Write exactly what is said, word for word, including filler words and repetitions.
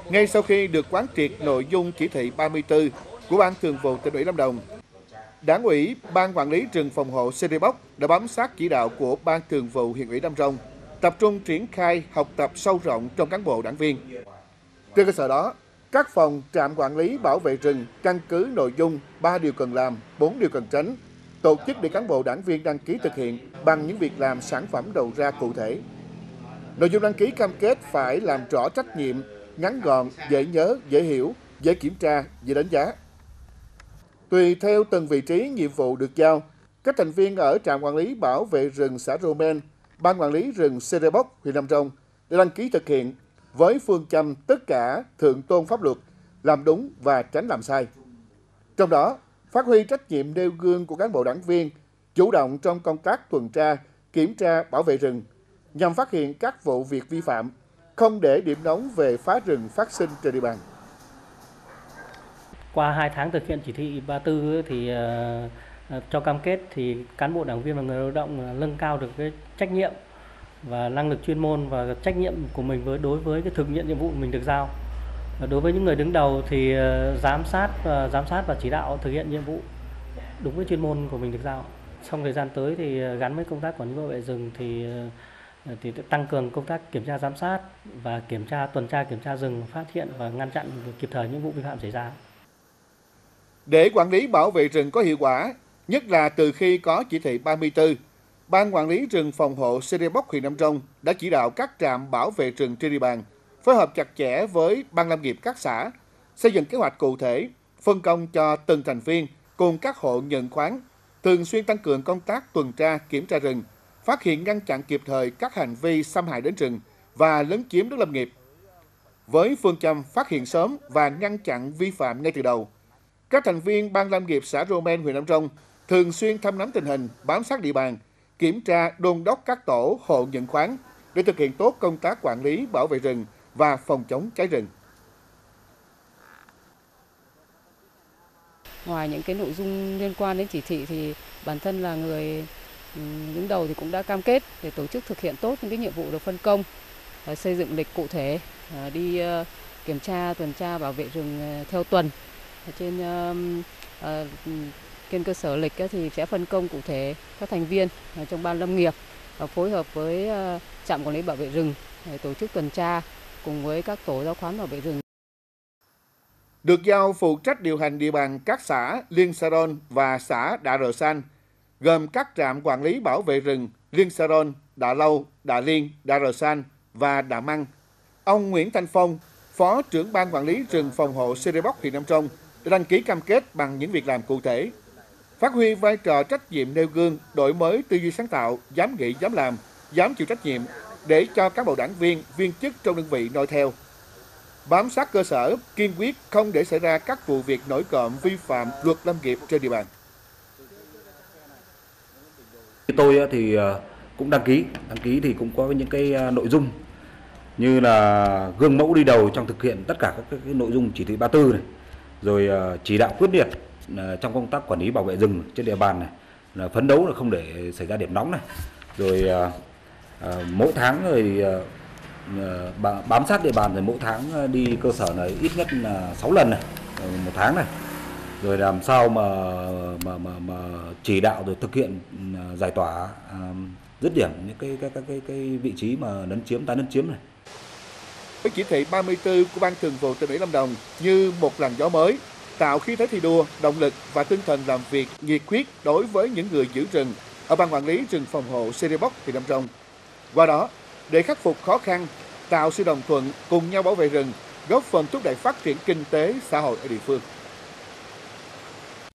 Ngay sau khi được quán triệt nội dung chỉ thị ba mươi tư của Ban Thường vụ Tỉnh ủy Lâm Đồng, Đảng ủy, Ban Quản lý rừng phòng hộ Sê Đê Pốc đã bám sát chỉ đạo của Ban Thường vụ Huyện ủy Đam Rông, tập trung triển khai học tập sâu rộng trong cán bộ đảng viên. Trên cơ sở đó, các phòng trạm quản lý bảo vệ rừng căn cứ nội dung ba điều cần làm, bốn điều cần tránh, tổ chức để cán bộ đảng viên đăng ký thực hiện bằng những việc làm sản phẩm đầu ra cụ thể. Nội dung đăng ký cam kết phải làm rõ trách nhiệm, ngắn gọn, dễ nhớ, dễ hiểu, dễ kiểm tra, dễ đánh giá. Tùy theo từng vị trí nhiệm vụ được giao, các thành viên ở trạm quản lý bảo vệ rừng xã Romen, Ban quản lý rừng Sê Đê Pốc, huyện Đam Rông để đăng ký thực hiện với phương châm tất cả thượng tôn pháp luật, làm đúng và tránh làm sai. Trong đó, phát huy trách nhiệm nêu gương của cán bộ đảng viên, chủ động trong công tác tuần tra, kiểm tra bảo vệ rừng, nhằm phát hiện các vụ việc vi phạm, không để điểm nóng về phá rừng phát sinh trên địa bàn. Qua hai tháng thực hiện chỉ thị ba mươi tư thì uh, cho cam kết thì cán bộ đảng viên và người lao động nâng cao được cái trách nhiệm và năng lực chuyên môn và trách nhiệm của mình với đối với cái thực hiện nhiệm vụ mình được giao. Và đối với những người đứng đầu thì uh, giám sát uh, giám sát và chỉ đạo thực hiện nhiệm vụ đúng với chuyên môn của mình được giao. Trong thời gian tới thì uh, gắn với công tác quản lý bảo vệ rừng thì uh, thì tăng cường công tác kiểm tra giám sát và kiểm tra tuần tra kiểm tra rừng, phát hiện và ngăn chặn kịp thời những vụ vi phạm xảy ra. Để quản lý bảo vệ rừng có hiệu quả, nhất là từ khi có chỉ thị ba mươi tư, Ban quản lý rừng phòng hộ Sê Đê Pốc huyện Đam Rông đã chỉ đạo các trạm bảo vệ rừng trên địa bàn phối hợp chặt chẽ với Ban lâm nghiệp các xã, xây dựng kế hoạch cụ thể, phân công cho từng thành viên cùng các hộ nhận khoán, thường xuyên tăng cường công tác tuần tra kiểm tra rừng, phát hiện ngăn chặn kịp thời các hành vi xâm hại đến rừng và lấn chiếm đất lâm nghiệp. Với phương châm phát hiện sớm và ngăn chặn vi phạm ngay từ đầu, các thành viên Ban lâm nghiệp xã Romen, huyện Đam Rông thường xuyên thăm nắm tình hình, bám sát địa bàn, kiểm tra, đôn đốc các tổ hộ nhận khoán để thực hiện tốt công tác quản lý bảo vệ rừng và phòng chống cháy rừng. Ngoài những cái nội dung liên quan đến chỉ thị thì bản thân là người đứng đầu thì cũng đã cam kết để tổ chức thực hiện tốt những cái nhiệm vụ được phân công, xây dựng lịch cụ thể, đi kiểm tra, tuần tra bảo vệ rừng theo tuần. Trên uh, trên cơ sở lịch thì sẽ phân công cụ thể các thành viên trong ban lâm nghiệp và phối hợp với uh, trạm quản lý bảo vệ rừng để tổ chức tuần tra cùng với các tổ giao khoán bảo vệ rừng. Được giao phụ trách điều hành địa bàn các xã Liên Saron và xã Đạ Rờ San, gồm các trạm quản lý bảo vệ rừng Liên Saron, Đạ Lâu, Đạ Liên, Đạ Rờ San và Đạ Măng. Ông Nguyễn Thanh Phong, Phó trưởng Ban quản lý rừng phòng hộ Sê Đê Pốc huyện Đam Rông đã đăng ký cam kết bằng những việc làm cụ thể, phát huy vai trò trách nhiệm nêu gương, đổi mới tư duy sáng tạo, dám nghĩ, dám làm, dám chịu trách nhiệm để cho cán bộ đảng viên, viên chức trong đơn vị noi theo. Bám sát cơ sở, kiên quyết không để xảy ra các vụ việc nổi cộm vi phạm luật lâm nghiệp trên địa bàn. Tôi thì cũng đăng ký, đăng ký thì cũng có những cái nội dung như là gương mẫu đi đầu trong thực hiện tất cả các cái nội dung chỉ thị ba mươi tư này, rồi chỉ đạo quyết liệt trong công tác quản lý bảo vệ rừng trên địa bàn này, là phấn đấu là không để xảy ra điểm nóng này, rồi mỗi tháng rồi bám sát địa bàn, rồi mỗi tháng đi cơ sở này ít nhất là sáu lần này, một tháng này, rồi làm sao mà mà mà, mà chỉ đạo rồi thực hiện giải tỏa dứt điểm những cái cái cái cái, cái vị trí mà lấn chiếm, tái lấn chiếm này. Với chỉ thị ba mươi tư của Ban Thường vụ Tỉnh ủy Lâm Đồng như một làn gió mới, tạo khí thế thi đua, động lực và tinh thần làm việc nhiệt huyết đối với những người giữ rừng ở Ban quản lý rừng phòng hộ Sê Đê Pốc huyện Đam Rông. Qua đó, để khắc phục khó khăn, tạo sự đồng thuận, cùng nhau bảo vệ rừng, góp phần thúc đẩy phát triển kinh tế xã hội ở địa phương.